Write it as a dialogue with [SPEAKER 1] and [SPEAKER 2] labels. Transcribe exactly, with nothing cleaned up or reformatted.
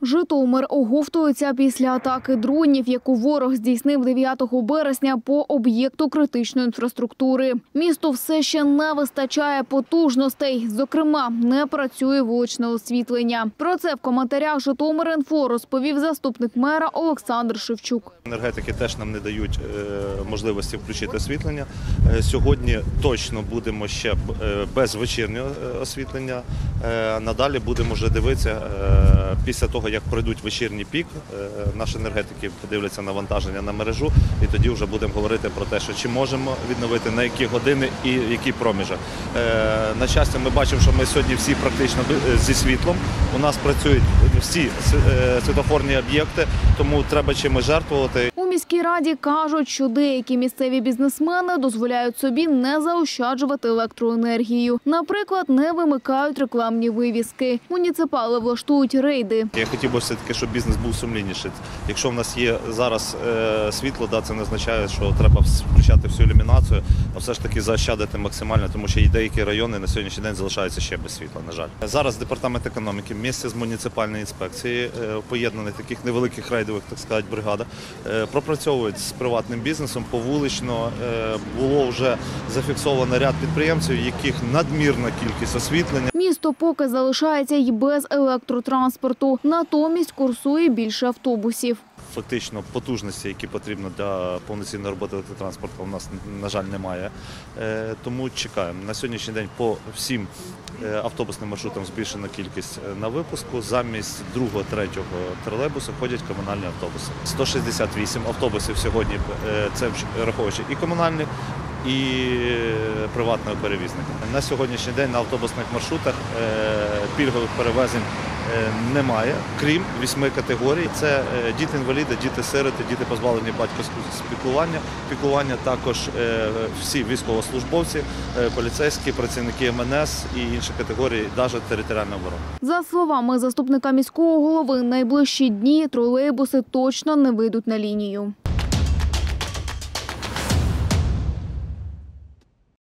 [SPEAKER 1] Житомир оговтується після атаки дронів, яку ворог здійснив дев'ятого березня по об'єкту критичної інфраструктури. Місту все ще не вистачає потужностей. Зокрема, не працює вуличне освітлення. Про це в коментарях «Житомир.Інфо» розповів заступник мера Олександр Шевчук.
[SPEAKER 2] Енергетики теж нам не дають можливості включити освітлення. Сьогодні точно будемо ще без вечірнього освітлення. Надалі будемо вже дивитися після того, як пройдуть вечірній пік, наші енергетики подивляться навантаження на мережу, і тоді вже будемо говорити про те, що чи можемо відновити, на які години і який проміжок. На щастя, ми бачимо, що ми сьогодні всі практично зі світлом. У нас працюють всі світлофорні об'єкти, тому треба чимось жертвувати.
[SPEAKER 1] У міській раді кажуть, що деякі місцеві бізнесмени дозволяють собі не заощаджувати електроенергію. Наприклад, не вимикають рекламні вивіски. Муніципали влаштують рейди.
[SPEAKER 2] Я хотів би все-таки, щоб бізнес був сумлінніший. Якщо в нас є зараз е, світло, да, це не означає, що треба включати всю ілюмінацію, а все ж таки заощадити максимально, тому що і деякі райони на сьогоднішній день залишаються ще без світла, на жаль. Зараз Департамент економіки в місті з муніципальною інспекцією, е, поєднаних таких невеликих рейдових, так сказати, бригадах, е, пропрацьовують з приватним бізнесом повулично. Е, було вже зафіксовано ряд підприємців, яких надмірна кількість освітлення.
[SPEAKER 1] Місто поки залишається й без електротранспорту. Натомість курсує більше автобусів.
[SPEAKER 2] Фактично потужності, які потрібно для повноцінної роботи електротранспорту, у нас, на жаль, немає. Тому чекаємо. На сьогоднішній день по всім автобусним маршрутам збільшена кількість на випуску. Замість другого, третього тролейбусу ходять комунальні автобуси. сто шістдесят вісім автобусів сьогодні, це враховуючи і комунальних, і приватного перевізника. На сьогоднішній день на автобусних маршрутах пільгових перевезень немає, крім вісьми категорій. Це діти-інваліди, діти-сироти, діти позбавлені батьківського піклування. Піклування також всі військовослужбовці, поліцейські, працівники ем ен ес і інші категорії, навіть територіальної оборони.
[SPEAKER 1] За словами заступника міського голови, найближчі дні тролейбуси точно не вийдуть на лінію.